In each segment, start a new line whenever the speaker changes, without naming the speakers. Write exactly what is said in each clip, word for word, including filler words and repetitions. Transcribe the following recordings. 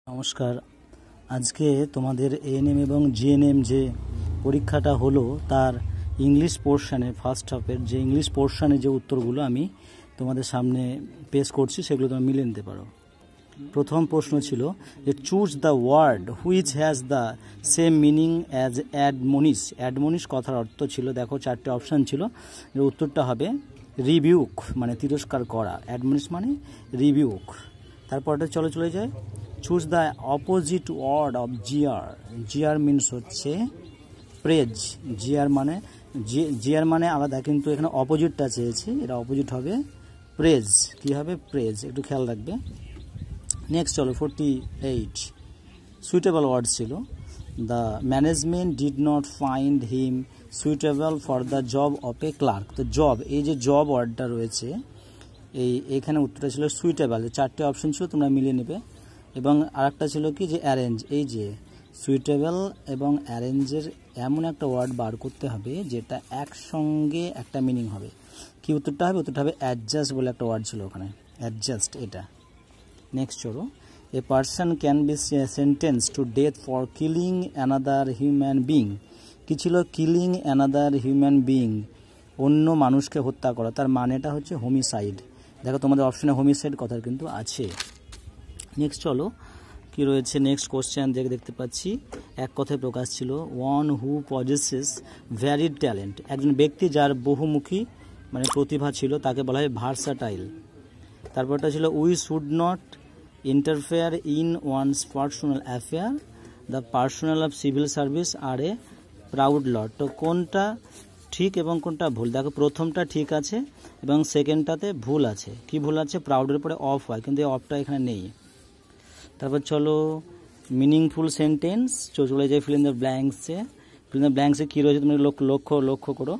নমস্কার। আজকে তোমাদের এএনএম এবং জিএনএম যে পরীক্ষাটা হলো তার ইংলিশ পোর্শনে ফার্স্ট হাফের যে ইংলিশ পোর্শনে যে উত্তরগুলো আমি তোমাদের সামনে পেশ করছি সেগুলো তোমরা মিলিয়ে নিতে পারো। প্রথম প্রশ্ন ছিল যে choose the word which has the same meaning as admonish. Admonish কথার অর্থ ছিল, দেখো চারটে অপশান ছিল, এর উত্তরটা হবে রিবিউক, মানে তিরস্কার করা। অ্যাডমনিশ মানে রিবিউক। তারপরটা চলে চলে যায় choose the opposite word of jeer. Jeer means হচ্ছে প্রেজ। জিয়ার মানে জিয়ার মানে আলাদা, কিন্তু এখানে অপোজিটটা চেয়েছি, এটা অপোজিট হবে প্রেজ। কি হবে? প্রেজ। একটু খেয়াল রাখবে। নেক্সট চলো ফোরটি এইট সুইটেবল ওয়ার্ড ছিল the management did not find him suitable for the job of a clerk. তো জব, এই যে জব ওয়ার্ডটা রয়েছে এই এখানে উত্তরটা ছিল সুইটেবল। চারটে অপশন ছিল, তোমরা মিলিয়ে নেবে। এবং আরেকটা ছিল কি যে অ্যারেঞ্জ। এই যে সুইটেবল এবং অ্যারেঞ্জের এমন একটা ওয়ার্ড বার করতে হবে যেটা একসঙ্গে একটা মিনিং হবে। কি উত্তরটা হবে? উত্তরটা হবে অ্যাডজাস্ট বলে একটা ওয়ার্ড ছিল ওখানে, অ্যাডজাস্ট এটা। নেক্সট চলো, a person can be sentence to death for killing another human being. কি ছিল? কিলিং অ্যানাদার হিউম্যান বিং, অন্য মানুষকে হত্যা করা। তার মানেটা হচ্ছে হোমিসাইড। দেখো তোমাদের অপশনে হোমিসাইড কথা কিন্তু আছে। নেক্সট চলো কি রয়েছে, নেক্সট কোশ্চেন দেখে দেখতে পাচ্ছি এক কথায় প্রকাশ ছিল one who possesses varied talent. একজন ব্যক্তি যার বহুমুখী মানে প্রতিভা ছিল তাকে বলা হয় ভার্সাটাইল। তারপরটা ছিল we should not interfere in one's personal affair, the personal of civil service are a proud lot. তো কোনটা ঠিক এবং কোনটা ভুল? দেখো প্রথমটা ঠিক আছে এবং সেকেন্ডটাতে ভুল আছে। কি ভুল আছে? প্রাউডের পরে অফ হয়, কিন্তু এই অফটা এখানে নেই। তারপর চলো মিনিংফুল সেন্টেন্স চলে যায় ফিল ইন দ্য ব্ল্যাঙ্কসে। ফিল ইন দ্য ব্ল্যাঙ্কসে কী রয়েছে তুমি লক্ষ্য লক্ষ্য করো।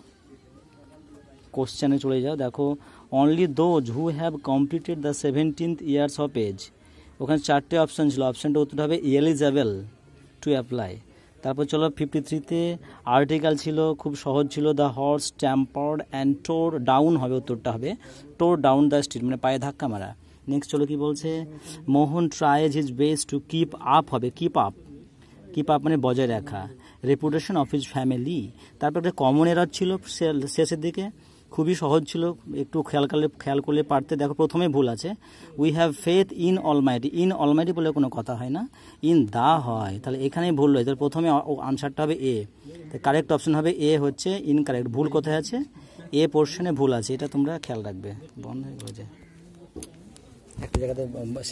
কোশ্চেনে চলে যাও, দেখো only those who have completed the seventeenth years of age. ওখানে চারটে অপশান ছিল, অপশানটা উত্তর হবে এলিজেবল টু অ্যাপ্লাই। তারপর চলো ফিফটি থ্রিতে আর্টিকেল ছিল, খুব সহজ ছিল, the horse tampered and tore down হবে, উত্তরটা হবে টোর ডাউন দ্য স্ট্রিট, মানে পায়ে ধাক্কা মারা। নেক্সট চলো কি বলছে, Mohan tries his best to keep up হবে, কিপ আপ। কিপ আপ মানে বজায় রাখা। Reputation of his family. তারপর একটা কমন এরর ছিল শেষের দিকে, খুবই সহজ ছিল, একটু খেয়াল করলে খেয়াল করলে পারতে। দেখো প্রথমে ভুল আছে, we have faith in Almighty. In Almighty বলে কোনো কথা হয় না, ইন দা হয়, তাহলে এখানেই ভুল রয়েছে। তাহলে প্রথমে আনসারটা হবে এ, কারেক্ট অপশন হবে এ হচ্ছে ইনকারেক্ট। ভুল কোথায় আছে? এ পোর্শনে ভুল আছে, এটা তোমরা খেয়াল রাখবে। বন্ধ হয়ে যায় একটা জায়গাতে।